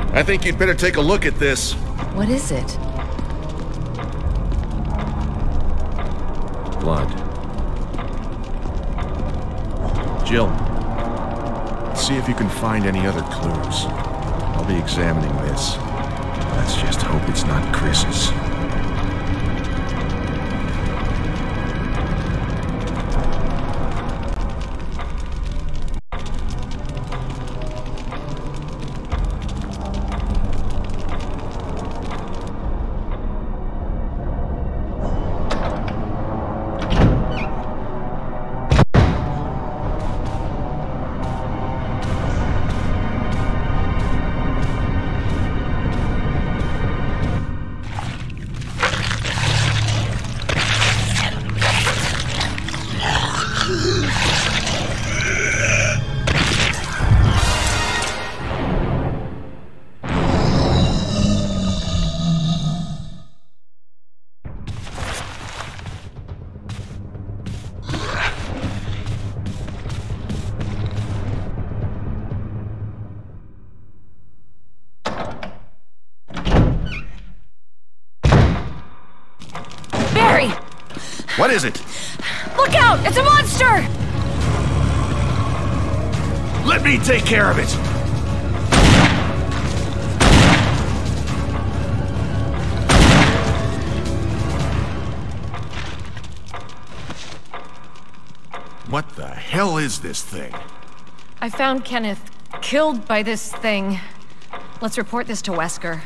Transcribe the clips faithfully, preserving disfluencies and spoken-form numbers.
I think you'd better take a look at this. What is it? Blood. Jill, see if you can find any other clues. I'll be examining this. Let's just hope it's not Chris's. What is it? Look out! It's a monster! Let me take care of it! What the hell is this thing? I found Kenneth killed by this thing. Let's report this to Wesker.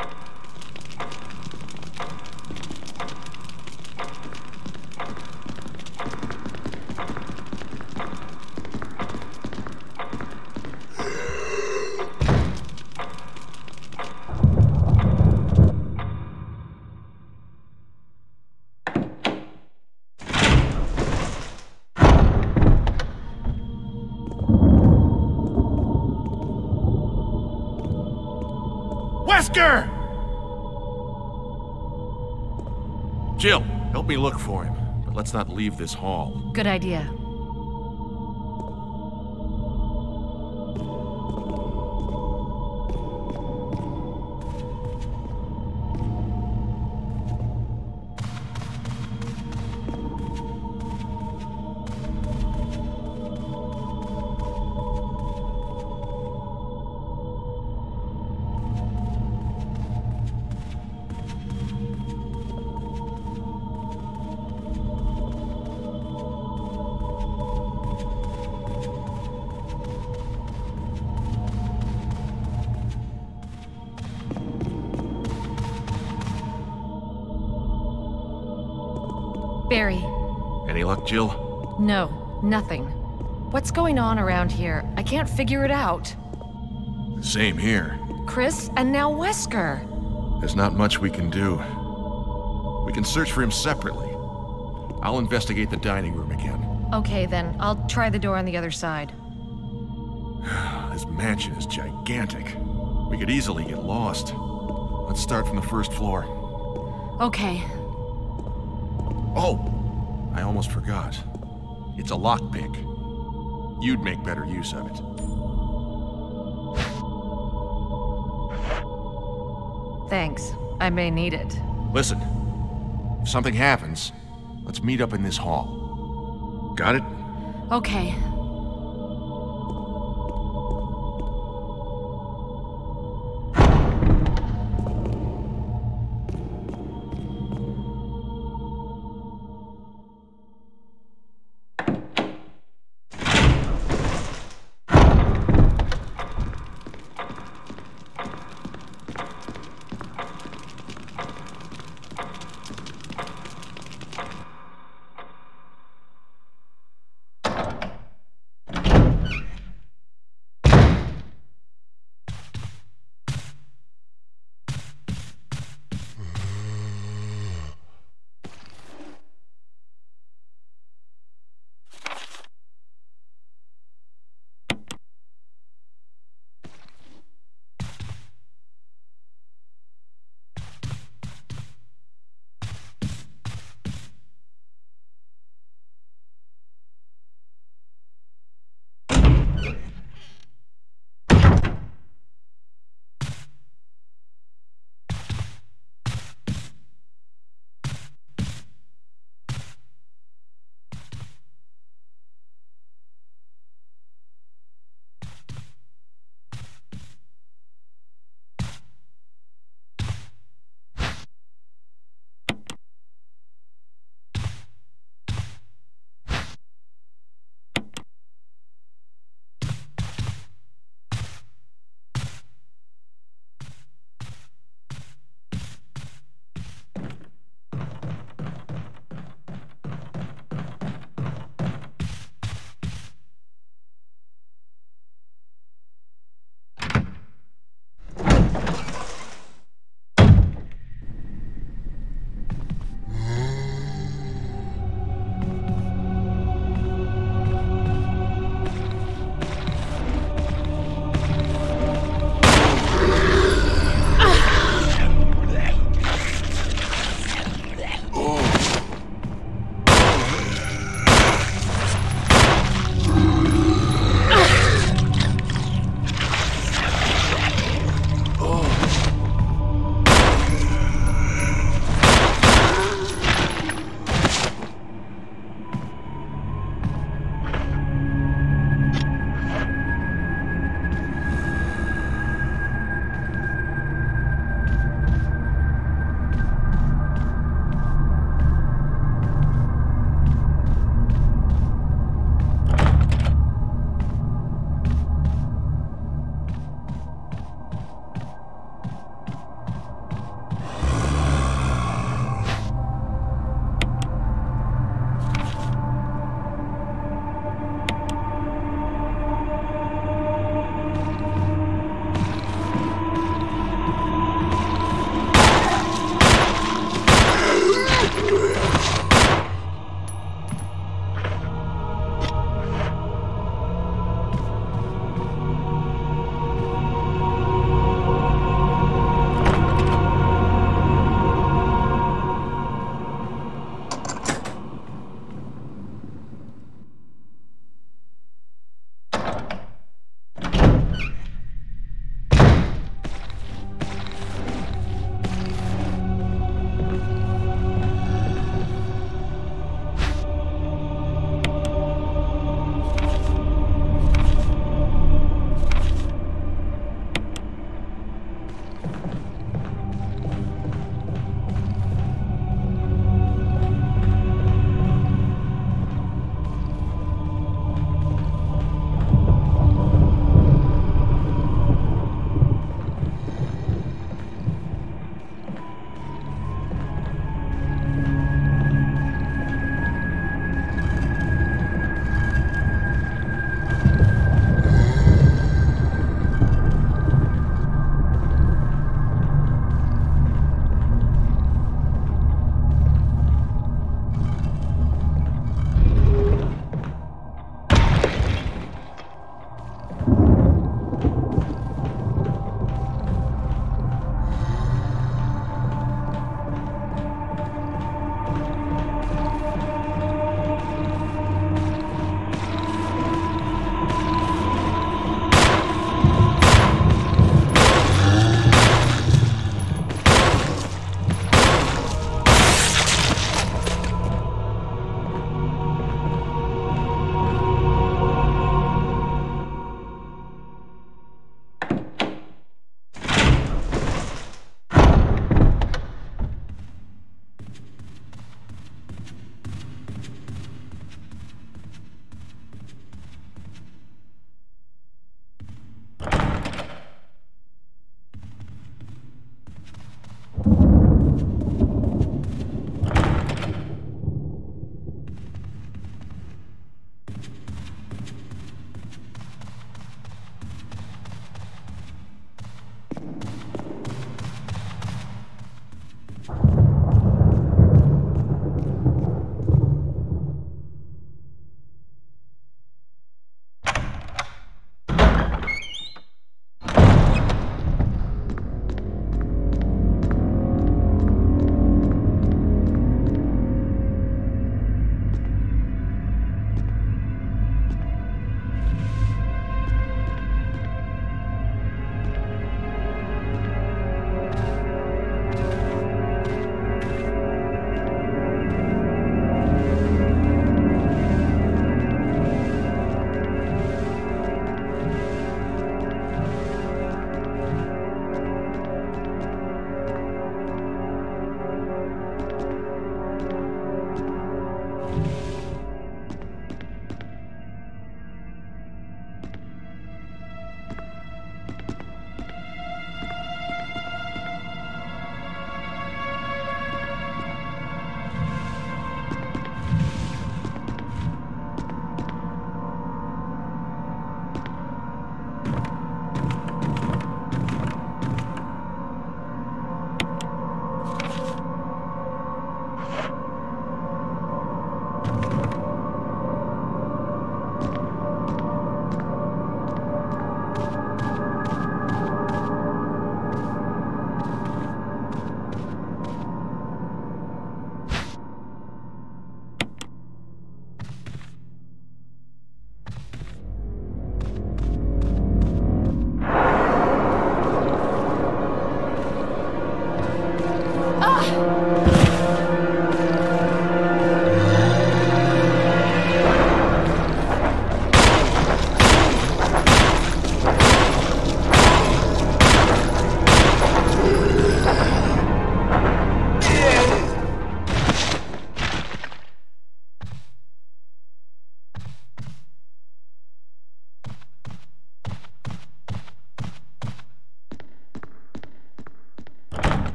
Wesker! Jill, help me look for him, but let's not leave this hall. Good idea. Barry. Any luck, Jill? No, nothing. What's going on around here? I can't figure it out. Same here. Chris, and now Wesker. There's not much we can do. We can search for him separately. I'll investigate the dining room again. Okay, then. I'll try the door on the other side. This mansion is gigantic. We could easily get lost. Let's start from the first floor. Okay. Oh! I almost forgot. It's a lockpick. You'd make better use of it. Thanks. I may need it. Listen. If something happens, let's meet up in this hall. Got it? Okay.